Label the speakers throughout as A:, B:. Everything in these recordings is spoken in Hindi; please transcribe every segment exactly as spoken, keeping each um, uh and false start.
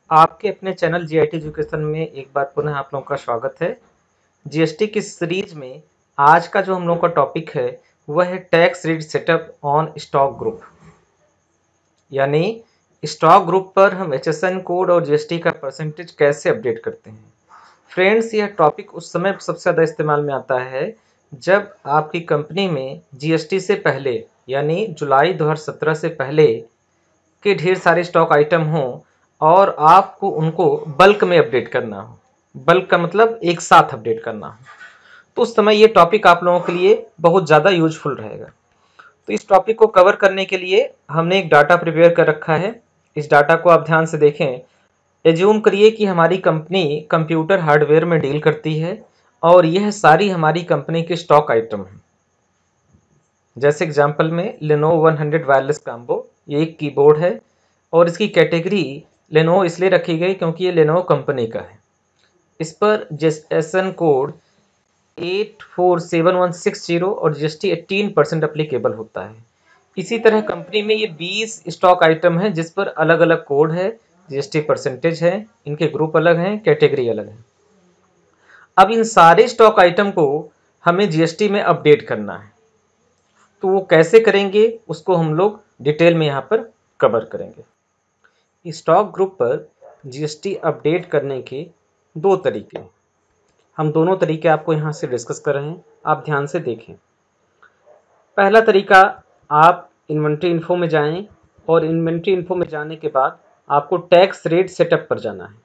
A: आपके अपने चैनल जी आई टी एजुकेशन में एक बार पुनः आप लोगों का स्वागत है। जीएसटी की सीरीज में आज का जो हम लोगों का टॉपिक है वह है tax rate setup on stock group. यानी स्टॉक ग्रुप पर हम एच एस एन कोड और जीएसटी का परसेंटेज कैसे अपडेट करते हैं। फ्रेंड्स, यह टॉपिक उस समय सबसे ज़्यादा इस्तेमाल में आता है जब आपकी कंपनी में जीएसटी से पहले यानी जुलाई दो हज़ार सत्रह से पहले के ढेर सारे स्टॉक आइटम हों और आपको उनको बल्क में अपडेट करना हो। बल्क का मतलब एक साथ अपडेट करना हो, तो उस समय ये टॉपिक आप लोगों के लिए बहुत ज़्यादा यूजफुल रहेगा। तो इस टॉपिक को कवर करने के लिए हमने एक डाटा प्रिपेयर कर रखा है। इस डाटा को आप ध्यान से देखें। एज्यूम करिए कि हमारी कंपनी कंप्यूटर हार्डवेयर में डील करती है और यह सारी हमारी कंपनी के स्टॉक आइटम हैं। जैसे एग्जांपल में Lenovo one hundred wireless combo, ये एक कीबोर्ड है और इसकी कैटेगरी लेनोवो इसलिए रखी गई क्योंकि ये लेनोवो कंपनी का है। इस पर GSN code eight four seven one six zero और जीएसटी एटीन परसेंट अप्लीकेबल होता है। इसी तरह कंपनी में ये बीस स्टॉक आइटम है जिस पर अलग अलग कोड है, जीएसटी परसेंटेज है, इनके ग्रुप अलग हैं, कैटेगरी अलग है। अब इन सारे स्टॉक आइटम को हमें जीएसटी में अपडेट करना है, तो वो कैसे करेंगे उसको हम लोग डिटेल में यहाँ पर कवर करेंगे। स्टॉक ग्रुप पर जीएसटी अपडेट करने के दो तरीके, हम दोनों तरीके आपको यहाँ से डिस्कस कर रहे हैं, आप ध्यान से देखें। पहला तरीका, आप इन्वेंट्री इन्फो में जाएं और इन्वेंट्री इन्फो में जाने के बाद आपको टैक्स रेट सेटअप पर जाना है।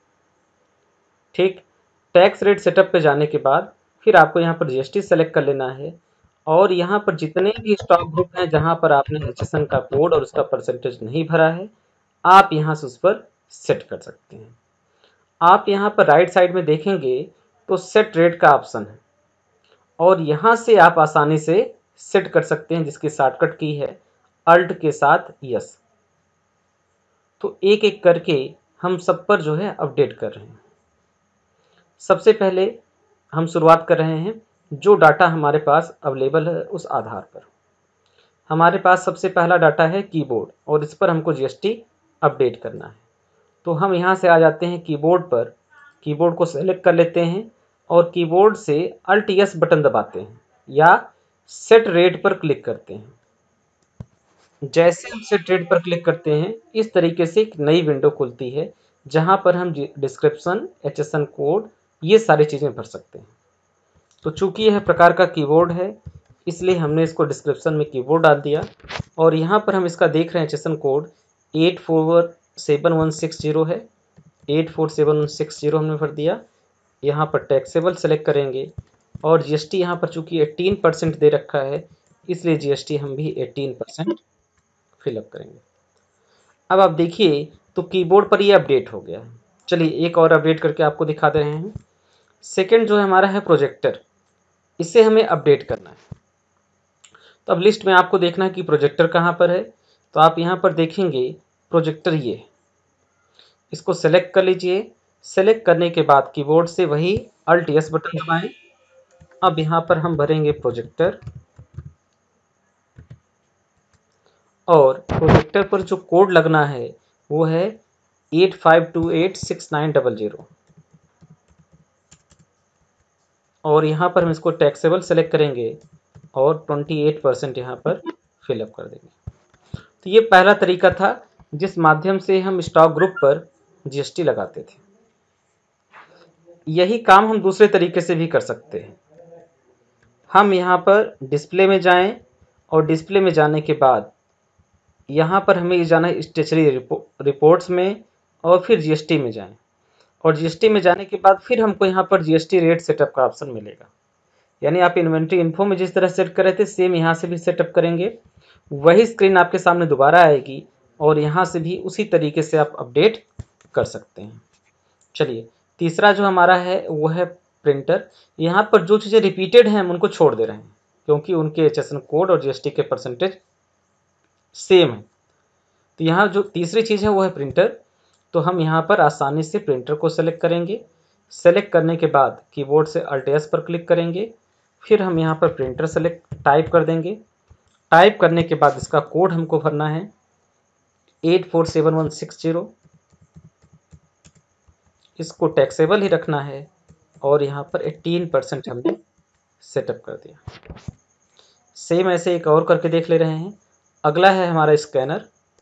A: ठीक, टैक्स रेट सेटअप पर जाने के बाद फिर आपको यहाँ पर जीएसटी सेलेक्ट कर लेना है और यहाँ पर जितने भी स्टॉक ग्रुप हैं जहाँ पर आपने एचएसएन का कोड और उसका परसेंटेज नहीं भरा है, आप यहाँ से उस पर सेट कर सकते हैं। आप यहाँ पर राइट साइड में देखेंगे तो सेट रेट का ऑप्शन है और यहाँ से आप आसानी से सेट कर सकते हैं, जिसकी शॉर्टकट की है अल्ट के साथ यस। तो एक एक करके हम सब पर जो है अपडेट कर रहे हैं। सबसे पहले हम शुरुआत कर रहे हैं जो डाटा हमारे पास अवेलेबल है उस आधार पर। हमारे पास सबसे पहला डाटा है कीबोर्ड और इस पर हमको जीएसटी अपडेट करना है। तो हम यहाँ से आ जाते हैं कीबोर्ड पर, कीबोर्ड को सेलेक्ट कर लेते हैं और कीबोर्ड से अल्ट एस बटन दबाते हैं या सेट रेट पर क्लिक करते हैं। जैसे हम सेट रेट पर क्लिक करते हैं इस तरीके से एक नई विंडो खुलती है जहाँ पर हम डिस्क्रिप्शन, एचएसएन कोड, ये सारी चीज़ें भर सकते हैं। तो चूंकि यह प्रकार का कीबोर्ड है इसलिए हमने इसको डिस्क्रिप्शन में कीबोर्ड डाल दिया और यहाँ पर हम इसका देख रहे हैं HSN code eight four seven one six zero है, eight four seven one six zero हमने भर दिया। यहाँ पर टैक्सेबल सेलेक्ट करेंगे और जीएसटी यहाँ पर चूंकि एटीन परसेंट दे रखा है इसलिए जीएसटी हम भी एटीन परसेंट फिलअप करेंगे। अब आप देखिए तो कीबोर्ड पर ये अपडेट हो गया है। चलिए एक और अपडेट करके आपको दिखा दे रहे हैं। सेकेंड जो हमारा है प्रोजेक्टर, इसे हमें अपडेट करना है। तो अब लिस्ट में आपको देखना है कि प्रोजेक्टर कहाँ पर है। तो आप यहाँ पर देखेंगे प्रोजेक्टर ये है, इसको सेलेक्ट कर लीजिए। सेलेक्ट करने के बाद कीबोर्ड से वही अल्ट एस बटन दबाएं। अब यहाँ पर हम भरेंगे प्रोजेक्टर और प्रोजेक्टर पर जो कोड लगना है वो है eight five two eight six nine double zero और यहाँ पर हम इसको टैक्सेबल सेलेक्ट करेंगे और अट्ठाईस परसेंट यहाँ पर फिलअप कर देंगे। तो ये पहला तरीका था जिस माध्यम से हम स्टॉक ग्रुप पर जीएसटी लगाते थे। यही काम हम दूसरे तरीके से भी कर सकते हैं। हम यहाँ पर डिस्प्ले में जाएं और डिस्प्ले में जाने के बाद यहाँ पर हमें जाना है स्टेशनरी रिपो, रिपोर्ट्स में और फिर जीएसटी में जाएं और जीएसटी में जाने के बाद फिर हमको यहाँ पर जीएसटी रेट सेटअप का ऑप्शन मिलेगा। यानी आप इन्वेंट्री इन्फो में जिस तरह सेट कर रहे थे सेम यहाँ से भी सेटअप करेंगे, वही स्क्रीन आपके सामने दोबारा आएगी और यहाँ से भी उसी तरीके से आप अपडेट कर सकते हैं। चलिए तीसरा जो हमारा है वो है प्रिंटर। यहाँ पर जो चीज़ें रिपीटेड हैं हम उनको छोड़ दे रहे हैं क्योंकि उनके एचएसएन कोड और जीएसटी के परसेंटेज सेम है। तो यहाँ जो तीसरी चीज़ है वो है प्रिंटर। तो हम यहाँ पर आसानी से प्रिंटर को सेलेक्ट करेंगे। सेलेक्ट करने के बाद कीबोर्ड से अल्ट एस पर क्लिक करेंगे, फिर हम यहाँ पर प्रिंटर सेलेक्ट टाइप कर देंगे। टाइप करने के बाद इसका कोड हमको भरना है eight four seven one six zero इसको टैक्सेबल ही रखना है और यहाँ पर अठारह परसेंट हमने सेटअप कर दिया। सेम ऐसे एक और करके देख ले रहे हैं। अगला है हमारा स्कैनर।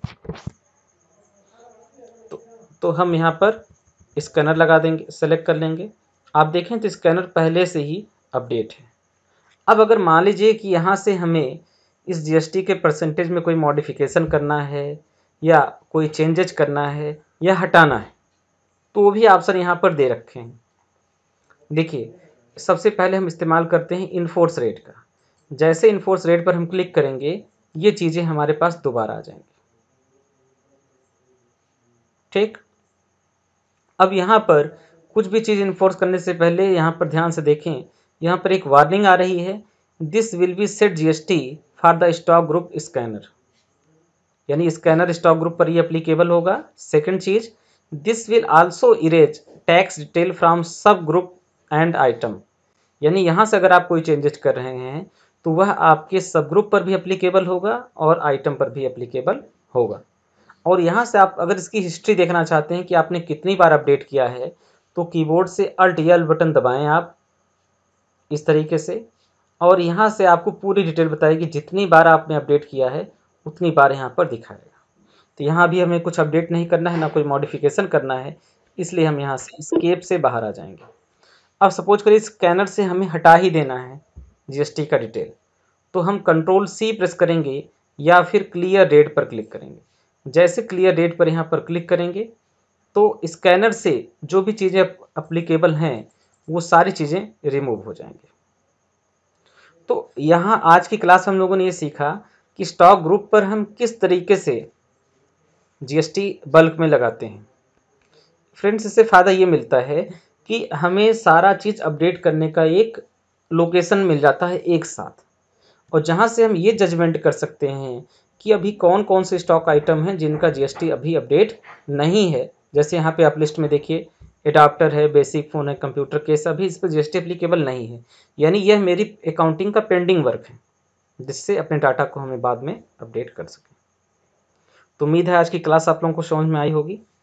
A: तो, तो हम यहाँ पर स्कैनर लगा देंगे, सेलेक्ट कर लेंगे। आप देखें तो स्कैनर पहले से ही अपडेट है। अब अगर मान लीजिए कि यहाँ से हमें इस जीएसटी के परसेंटेज में कोई मॉडिफिकेशन करना है या कोई चेंजेज करना है या हटाना है, तो वो भी ऑप्शन यहाँ पर दे रखे हैं। देखिए, सबसे पहले हम इस्तेमाल करते हैं इनफोर्स रेट का। जैसे इनफोर्स रेट पर हम क्लिक करेंगे, ये चीज़ें हमारे पास दोबारा आ जाएंगी। ठीक, अब यहाँ पर कुछ भी चीज़ इन्फोर्स करने से पहले यहाँ पर ध्यान से देखें, यहाँ पर एक वार्निंग आ रही है, this will be set GST for the stock group scanner, यानी स्कैनर स्टॉक ग्रुप पर ही एप्लीकेबल होगा। सेकंड चीज, this will also erase tax detail from sub group and item, यानी यहाँ से अगर आप कोई चेंजेस कर रहे हैं तो वह आपके सब ग्रुप पर भी एप्लीकेबल होगा और आइटम पर भी एप्लीकेबल होगा। और यहाँ से आप अगर इसकी हिस्ट्री देखना चाहते हैं कि आपने कितनी बार अपडेट किया है, तो कीबोर्ड से अल्ट एल बटन दबाएं आप इस तरीके से, और यहाँ से आपको पूरी डिटेल बताएगी जितनी बार आपने अपडेट किया है उतनी बार यहाँ पर दिखाएगा। तो यहाँ भी हमें कुछ अपडेट नहीं करना है, ना कोई मॉडिफिकेशन करना है, इसलिए हम यहाँ से एस्केप से बाहर आ जाएंगे। अब सपोज करिए स्कैनर से हमें हटा ही देना है जीएसटी का डिटेल, तो हम कंट्रोल सी प्रेस करेंगे या फिर क्लियर डेट पर क्लिक करेंगे। जैसे क्लियर डेट पर यहाँ पर क्लिक करेंगे तो स्कैनर से जो भी चीज़ें अप्लीकेबल हैं वो सारी चीज़ें रिमूव हो जाएंगी। तो यहाँ आज की क्लास हम लोगों ने ये सीखा कि स्टॉक ग्रुप पर हम किस तरीके से जीएसटी बल्क में लगाते हैं। फ्रेंड्स, इससे फ़ायदा ये मिलता है कि हमें सारा चीज़ अपडेट करने का एक लोकेशन मिल जाता है एक साथ, और जहाँ से हम ये जजमेंट कर सकते हैं कि अभी कौन कौन से स्टॉक आइटम हैं जिनका जीएसटी अभी अपडेट नहीं है। जैसे यहाँ पे आप लिस्ट में देखिए, एडाप्टर है, बेसिक फ़ोन है, कंप्यूटर केस, अभी इस पर जीएसटी एप्लीकेबल नहीं है, यानी यह मेरी अकाउंटिंग का पेंडिंग वर्क है, जिससे अपने डाटा को हमें बाद में अपडेट कर सकें। तो उम्मीद है आज की क्लास आप लोगों को समझ में आई होगी।